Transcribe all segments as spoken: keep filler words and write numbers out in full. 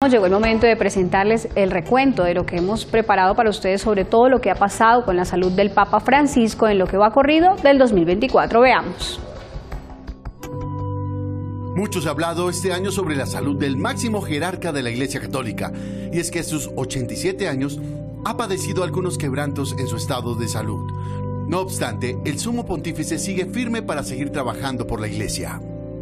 Llegó el momento de presentarles el recuento de lo que hemos preparado para ustedes sobre todo lo que ha pasado con la salud del Papa Francisco en lo que va corrido del dos mil veinticuatro. Veamos. Mucho se ha hablado este año sobre la salud del máximo jerarca de la Iglesia Católica, y es que a sus ochenta y siete años ha padecido algunos quebrantos en su estado de salud. No obstante, el sumo pontífice sigue firme para seguir trabajando por la Iglesia.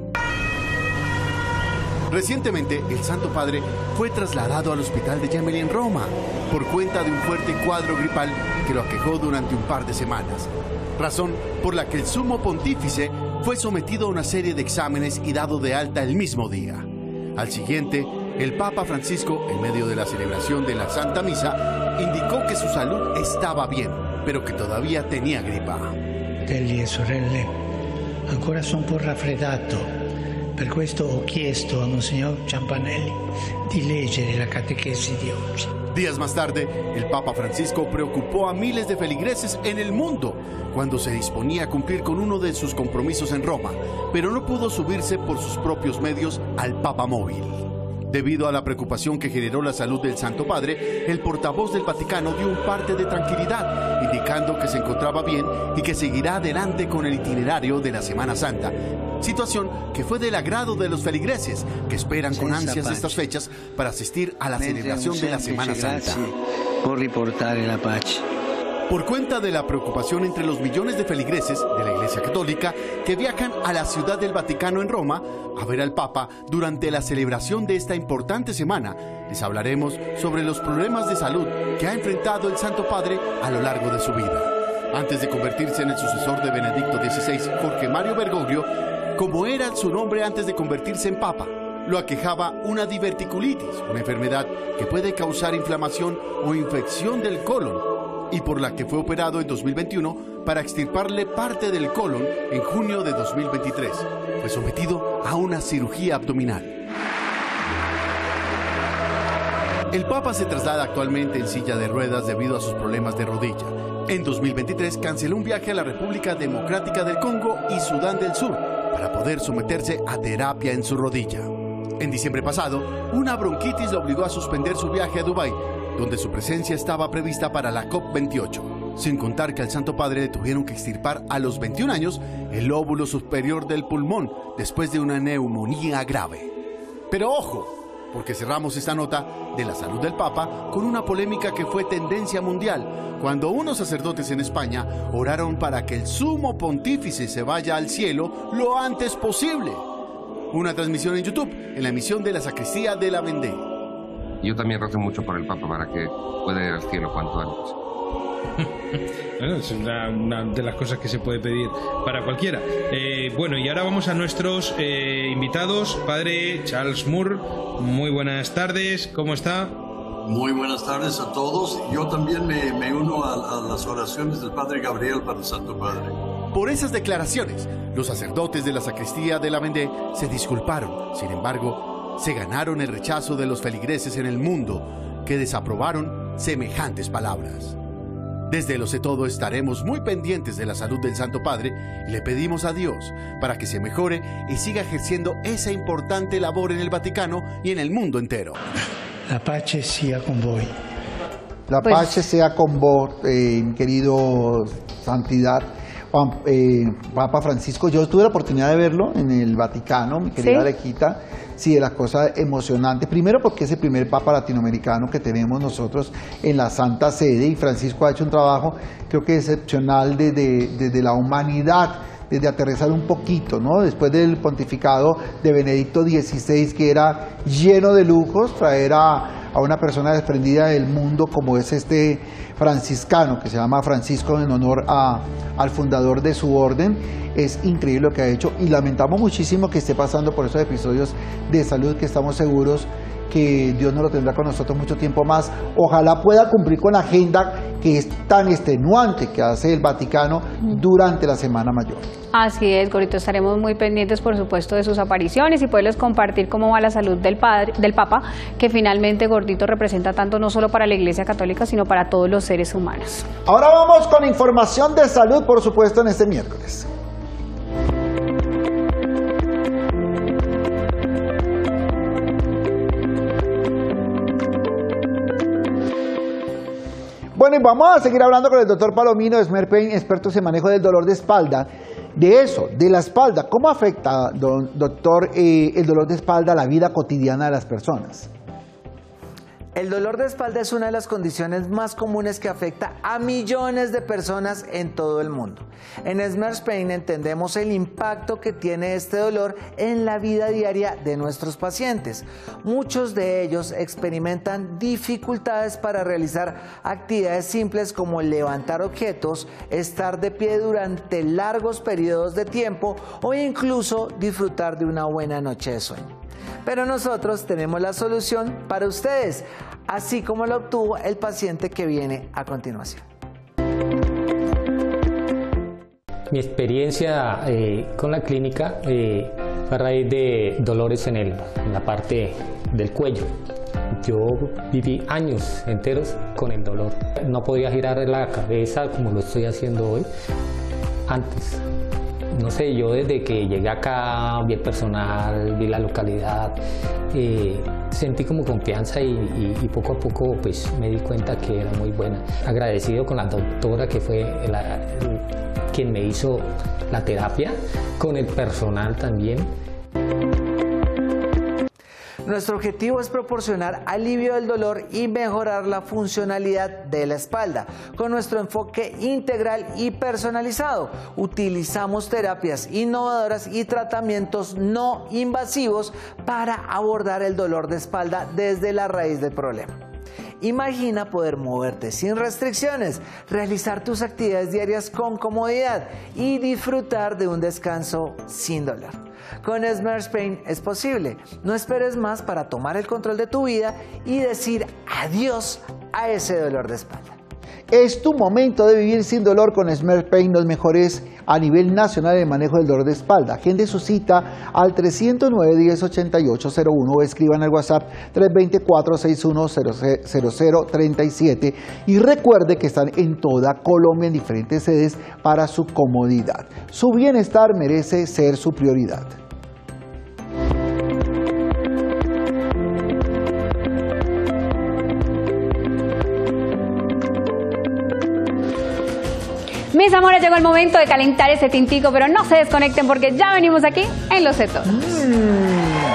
Recientemente, el Santo Padre fue trasladado al hospital de Gemelli en Roma por cuenta de un fuerte cuadro gripal que lo aquejó durante un par de semanas, razón por la que el sumo pontífice fue sometido a una serie de exámenes y dado de alta el mismo día. Al siguiente, el Papa Francisco, en medio de la celebración de la Santa Misa, indicó que su salud estaba bien, pero que todavía tenía gripa. Fratelli e sorelle, ancora sono un po' raffreddato. Per questo ho chiesto a Monsignor Ciampanelli di leggere la catechesi di oggi. Días más tarde, el Papa Francisco preocupó a miles de feligreses en el mundo cuando se disponía a cumplir con uno de sus compromisos en Roma, pero no pudo subirse por sus propios medios al Papa Móvil. Debido a la preocupación que generó la salud del Santo Padre, el portavoz del Vaticano dio un parte de tranquilidad, indicando que se encontraba bien y que seguirá adelante con el itinerario de la Semana Santa, situación que fue del agrado de los feligreses, que esperan con ansias estas fechas para asistir a la celebración de la Semana Santa. Por reportar la paz. Por cuenta de la preocupación entre los millones de feligreses de la Iglesia Católica que viajan a la Ciudad del Vaticano en Roma a ver al Papa durante la celebración de esta importante semana, les hablaremos sobre los problemas de salud que ha enfrentado el Santo Padre a lo largo de su vida. Antes de convertirse en el sucesor de Benedicto dieciséis, Jorge Mario Bergoglio, como era su nombre antes de convertirse en Papa, lo aquejaba una diverticulitis, una enfermedad que puede causar inflamación o infección del colon, y por la que fue operado en dos mil veintiuno para extirparle parte del colon en junio de dos mil veintitrés. Fue sometido a una cirugía abdominal. El Papa se traslada actualmente en silla de ruedas debido a sus problemas de rodilla. En dos mil veintitrés canceló un viaje a la República Democrática del Congo y Sudán del Sur para poder someterse a terapia en su rodilla. En diciembre pasado, una bronquitis lo obligó a suspender su viaje a Dubái, donde su presencia estaba prevista para la COP veintiocho, sin contar que al Santo Padre le tuvieron que extirpar a los veintiún años el lóbulo superior del pulmón después de una neumonía grave. Pero ojo, porque cerramos esta nota de la salud del Papa con una polémica que fue tendencia mundial, cuando unos sacerdotes en España oraron para que el sumo pontífice se vaya al cielo lo antes posible. Una transmisión en YouTube, en la emisión de la sacristía de la Vendée. Yo también rezo mucho por el Papa para que pueda ir al cielo cuanto antes. Bueno, es una, una de las cosas que se puede pedir para cualquiera. Eh, bueno, y ahora vamos a nuestros eh, invitados. Padre Charles Moore, muy buenas tardes, ¿cómo está? Muy buenas tardes a todos. Yo también me, me uno a, a las oraciones del Padre Gabriel para el Santo Padre. Por esas declaraciones, los sacerdotes de la sacristía de la Vendée se disculparon. Sin embargo, se ganaron el rechazo de los feligreses en el mundo, que desaprobaron semejantes palabras. Desde Lo Sé Todo estaremos muy pendientes de la salud del Santo Padre y le pedimos a Dios para que se mejore y siga ejerciendo esa importante labor en el Vaticano y en el mundo entero. La pace sea con voi. La Pues- paz sea con vos, eh, querido Santidad. Juan- eh, Papa Francisco, yo tuve la oportunidad de verlo en el Vaticano, mi querida ¿Sí? Alejita. Sí, de las cosas emocionantes. Primero porque es el primer Papa latinoamericano que tenemos nosotros en la Santa Sede, y Francisco ha hecho un trabajo creo que excepcional desde, desde la humanidad, desde aterrizar un poquito, ¿no? Después del pontificado de Benedicto dieciséis, que era lleno de lujos, traer a, a una persona desprendida del mundo como es este franciscano, que se llama Francisco en honor a, al fundador de su orden. Es increíble lo que ha hecho y lamentamos muchísimo que esté pasando por esos episodios de salud, que estamos seguros que Dios no lo tendrá con nosotros mucho tiempo más. Ojalá pueda cumplir con la agenda que es tan extenuante que hace el Vaticano durante la Semana Mayor. Así es, Gorito, estaremos muy pendientes, por supuesto, de sus apariciones y poderles compartir cómo va la salud del padre, del Papa, que finalmente, Gordito, representa tanto no solo para la Iglesia Católica, sino para todos los seres humanos. Ahora vamos con información de salud, por supuesto, en este miércoles. Bueno, y vamos a seguir hablando con el doctor Palomino de Smerpain, experto en manejo del dolor de espalda. De eso, de la espalda, ¿cómo afecta, don, doctor, eh, el dolor de espalda a la vida cotidiana de las personas? El dolor de espalda es una de las condiciones más comunes que afecta a millones de personas en todo el mundo. En Smerpain entendemos el impacto que tiene este dolor en la vida diaria de nuestros pacientes. Muchos de ellos experimentan dificultades para realizar actividades simples como levantar objetos, estar de pie durante largos periodos de tiempo o incluso disfrutar de una buena noche de sueño. Pero nosotros tenemos la solución para ustedes, así como lo obtuvo el paciente que viene a continuación. Mi experiencia eh, con la clínica eh, fue a raíz de dolores en, el, en la parte del cuello. Yo viví años enteros con el dolor. No podía girar la cabeza como lo estoy haciendo hoy antes. No sé, yo desde que llegué acá, vi el personal, vi la localidad, eh, sentí como confianza y, y, y poco a poco pues me di cuenta que era muy buena. Agradecido con la doctora que fue la, quien me hizo la terapia, con el personal también. Nuestro objetivo es proporcionar alivio del dolor y mejorar la funcionalidad de la espalda. Con nuestro enfoque integral y personalizado, utilizamos terapias innovadoras y tratamientos no invasivos para abordar el dolor de espalda desde la raíz del problema. Imagina poder moverte sin restricciones, realizar tus actividades diarias con comodidad y disfrutar de un descanso sin dolor. Con Smerpain es posible. No esperes más para tomar el control de tu vida y decir adiós a ese dolor de espalda. Es tu momento de vivir sin dolor con Smerpain, los mejores a nivel nacional en manejo del dolor de espalda. Agende su cita al trescientos nueve, diez, ochenta y ocho cero uno o escriban al WhatsApp tres dos cuatro, seis uno cero cero tres siete y recuerde que están en toda Colombia en diferentes sedes para su comodidad. Su bienestar merece ser su prioridad. Mis amores, llegó el momento de calentar ese tintico, pero no se desconecten porque ya venimos aquí en Lo Sé Todo. Mm.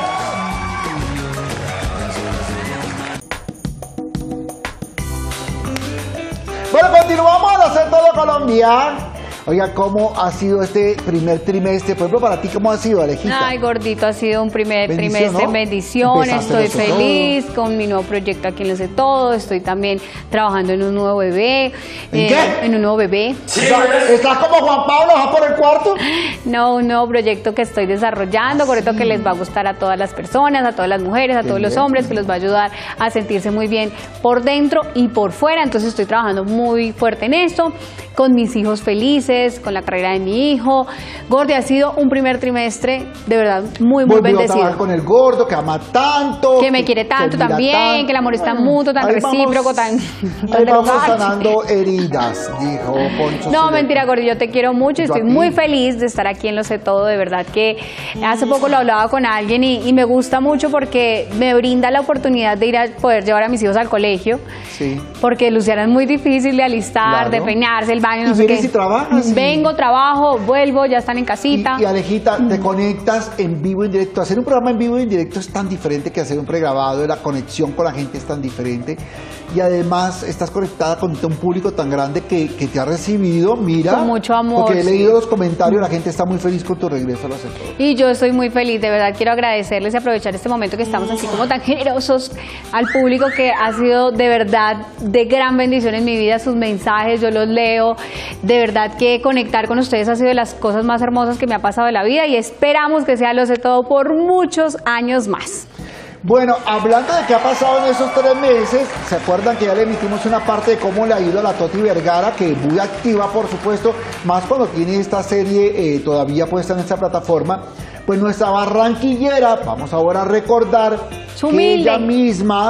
Bueno, continuamos a Lo Sé Todo Colombia. Oiga, ¿cómo ha sido este primer trimestre? Por ejemplo, para ti, ¿cómo ha sido, Alejita? Ay, gordito, ha sido un primer Bendición, trimestre. ¿no? Bendiciones, estoy Lo Sé feliz con mi nuevo proyecto aquí en Lo Sé Todo. Estoy también trabajando en un nuevo bebé. ¿En eh, qué? En un nuevo bebé. Sí, ¿estás como Juan Pablo, va por el cuarto? No, un nuevo proyecto que estoy desarrollando, correcto, que les va a gustar a todas las personas, a todas las mujeres, a Qué todos los bien. hombres, que los va a ayudar a sentirse muy bien por dentro y por fuera. Entonces estoy trabajando muy fuerte en esto, con mis hijos felices, con la carrera de mi hijo. Gordi, ha sido un primer trimestre de verdad muy, muy Volvió a bendecido. trabajar con el gordo, que ama tanto. Que me quiere tanto mira también, tanto. que el amor es tan Bueno, mutuo, tan ahí recíproco, vamos- tan... Ahí tan vamos hogar. sanando heridas, dijo Poncho. No, Zuleta. mentira, Gordi, yo te quiero mucho y Yo a estoy ti. muy feliz de estar aquí en Lo Sé Todo, de verdad que hace poco lo hablaba con alguien y, y me gusta mucho porque me brinda la oportunidad de ir a poder llevar a mis hijos al colegio, Sí. porque Luciana es muy difícil de alistar, Claro. de peinarse, el baño, Y no sé vienes qué. y trabajas, y- Vengo, trabajo, vuelvo, ya están en Y, casita. y Alejita, te conectas en vivo y en directo. Hacer un programa en vivo y en directo es tan diferente que hacer un pregrabado. La conexión con la gente es tan diferente. Y además estás conectada con un público tan grande que, que te ha recibido, mira. Con mucho amor, Porque he sí. leído los comentarios, la gente está muy feliz con tu regreso a Lo Sé Todo. Y yo estoy muy feliz, de verdad quiero agradecerles y aprovechar este momento que estamos así como tan generosos al público, que ha sido de verdad de gran bendición en mi vida, sus mensajes, yo los leo, de verdad que conectar con ustedes ha sido de las cosas más hermosas que me ha pasado en la vida y esperamos que sea Lo Sé Todo por muchos años más. Bueno, hablando de qué ha pasado en esos tres meses, ¿se acuerdan que ya le emitimos una parte de cómo le ha ido a la Toti Vergara, que muy activa, por supuesto, más cuando tiene esta serie eh, todavía puesta en esta plataforma? Pues nuestra barranquillera, vamos ahora a recordar Su que humilde. ella misma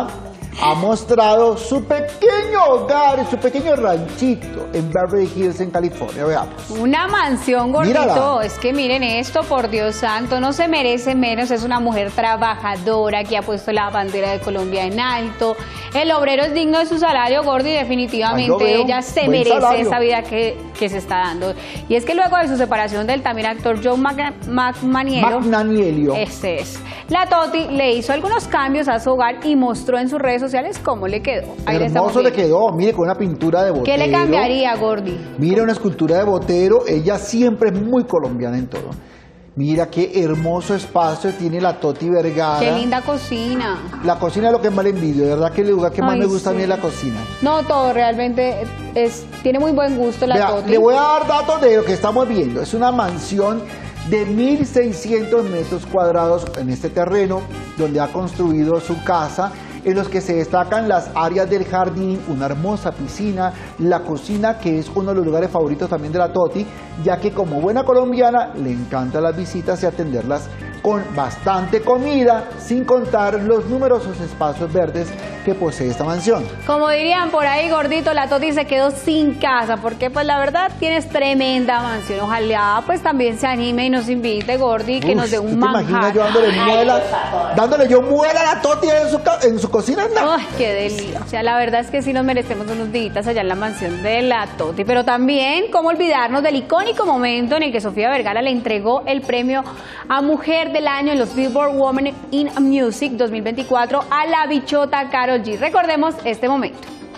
ha mostrado su pequeño hogar, su pequeño ranchito en Beverly Hills, en California. Veamos. Una mansión, gordito. Mírala. Es que miren esto, por Dios santo, no se merece menos. Es una mujer trabajadora que ha puesto la bandera de Colombia en alto. El obrero es digno de su salario, gordo, y definitivamente ella se Buen merece salario. esa vida que, que se está dando. Y es que luego de su separación del también actor Joe Mac Macmaniello, Magnaniello. Ese es. La Toti le hizo algunos cambios a su hogar y mostró en sus redes sociales cómo le quedó. Ahí le estamos Hermoso le viendo. quedó, mire, con una pintura de Botero. ¿Qué le cambiaría, Gordi? Mira, una escultura de Botero, ella siempre es muy colombiana en todo. Mira qué hermoso espacio tiene la Toti Vergara. Qué linda cocina. La cocina es lo que más le envidio, de verdad que el lugar que más Ay, me gusta sí. a mí es la cocina. No, todo realmente es, tiene muy buen gusto la Vea, Toti. le voy a dar datos de lo que estamos viendo. Es una mansión de mil seiscientos metros cuadrados en este terreno, donde ha construido su casa, en los que se destacan las áreas del jardín, una hermosa piscina, la cocina, que es uno de los lugares favoritos también de la Toti, ya que como buena colombiana le encantan las visitas y atenderlas con bastante comida, sin contar los numerosos espacios verdes que posee esta mansión. Como dirían por ahí, gordito, la Toti se quedó sin casa, porque pues la verdad tienes tremenda mansión. Ojalá pues también se anime y nos invite, Gordi, que Uf, nos dé ¿tú un te manjar. imaginas yo dándole muela, dándole yo muela a la Toti en su, ca- en su cocina? No. Ay, qué delicia. O sea, la verdad es que sí nos merecemos unos días allá en la mansión de la Toti. Pero también, ¿cómo olvidarnos del icónico momento en el que Sofía Vergara le entregó el premio a Mujer del Año en los Billboard Women in Music dos mil veinticuatro a la bichota Karol G? Recordemos este momento.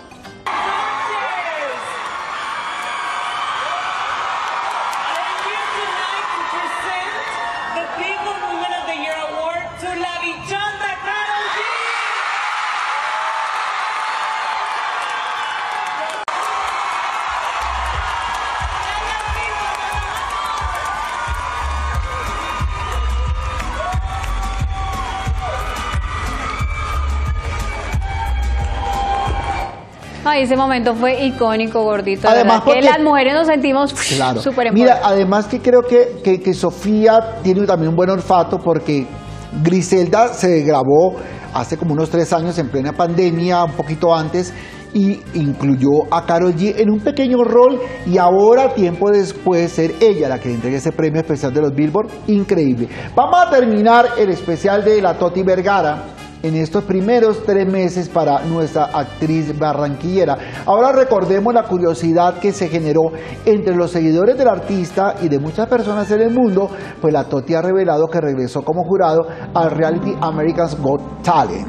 Ay, ese momento fue icónico, gordito. Además, ¿verdad? Que porque- las mujeres nos sentimos Claro. súper Mira, empoderadas. además que creo que, que, que Sofía tiene también un buen olfato, porque Griselda se grabó hace como unos tres años en plena pandemia, un poquito antes, y incluyó a Karol G en un pequeño rol, y ahora, tiempo después, ser ella la que le entregue ese premio especial de los Billboard. Increíble. Vamos a terminar el especial de la Toti Vergara en estos primeros tres meses para nuestra actriz barranquillera. Ahora recordemos la curiosidad que se generó entre los seguidores del artista y de muchas personas en el mundo, pues la Toti ha revelado que regresó como jurado al reality America's Got Talent.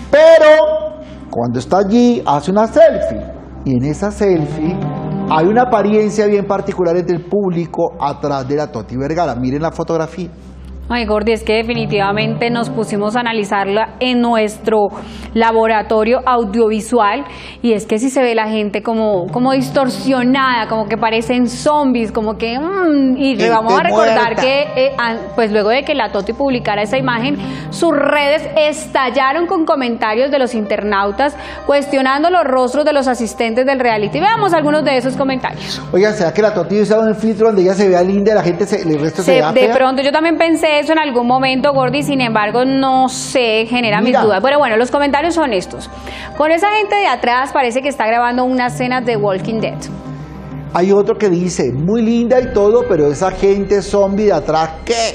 Pero cuando está allí hace una selfie, y en esa selfie hay una apariencia bien particular entre el público atrás de la Toti Vergara. Miren la fotografía. Ay, Gordi, es que definitivamente nos pusimos a analizarla en nuestro laboratorio audiovisual, y es que si se ve la gente como, como distorsionada, como que parecen zombies, como que... mmm, y le Gente vamos a recordar muerta. que eh, an- pues luego de que la Toti publicara esa imagen, sus redes estallaron con comentarios de los internautas cuestionando los rostros de los asistentes del reality. Veamos algunos de esos comentarios. Oigan, ¿será que la Toti usaba un filtro donde ella se vea linda y la gente, se, el resto se, Se- vea de fea? pronto yo también pensé eso en algún momento, Gordy, sin embargo no sé, genera Mira. mis dudas. Pero bueno, los comentarios son estos. Con esa gente de atrás parece que está grabando unas escenas de Walking Dead. Hay otro que dice, muy linda y todo, pero esa gente zombie de atrás, ¿qué?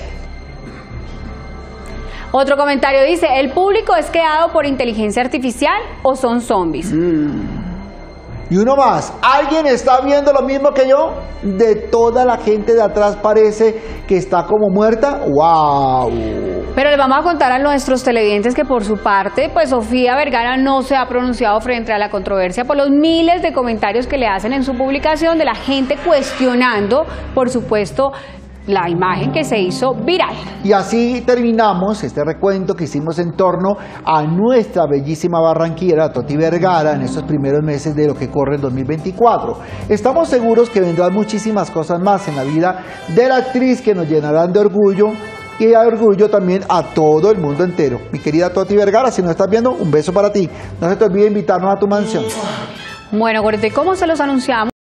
Otro comentario dice, ¿el público es creado por inteligencia artificial o son zombies? Y uno más, ¿alguien está viendo lo mismo que yo? De toda la gente de atrás parece que está como muerta. ¡Wow! Pero les vamos a contar a nuestros televidentes que por su parte, pues Sofía Vergara no se ha pronunciado frente a la controversia por los miles de comentarios que le hacen en su publicación de la gente cuestionando, por supuesto, la imagen que se hizo viral. Y así terminamos este recuento que hicimos en torno a nuestra bellísima barranquillera, Toti Vergara, en estos primeros meses de lo que corre el dos mil veinticuatro. Estamos seguros que vendrán muchísimas cosas más en la vida de la actriz que nos llenarán de orgullo, y de orgullo también a todo el mundo entero. Mi querida Toti Vergara, si nos estás viendo, un beso para ti. No se te olvide invitarnos a tu mansión. Bueno, Gorete, ¿cómo se los anunciamos?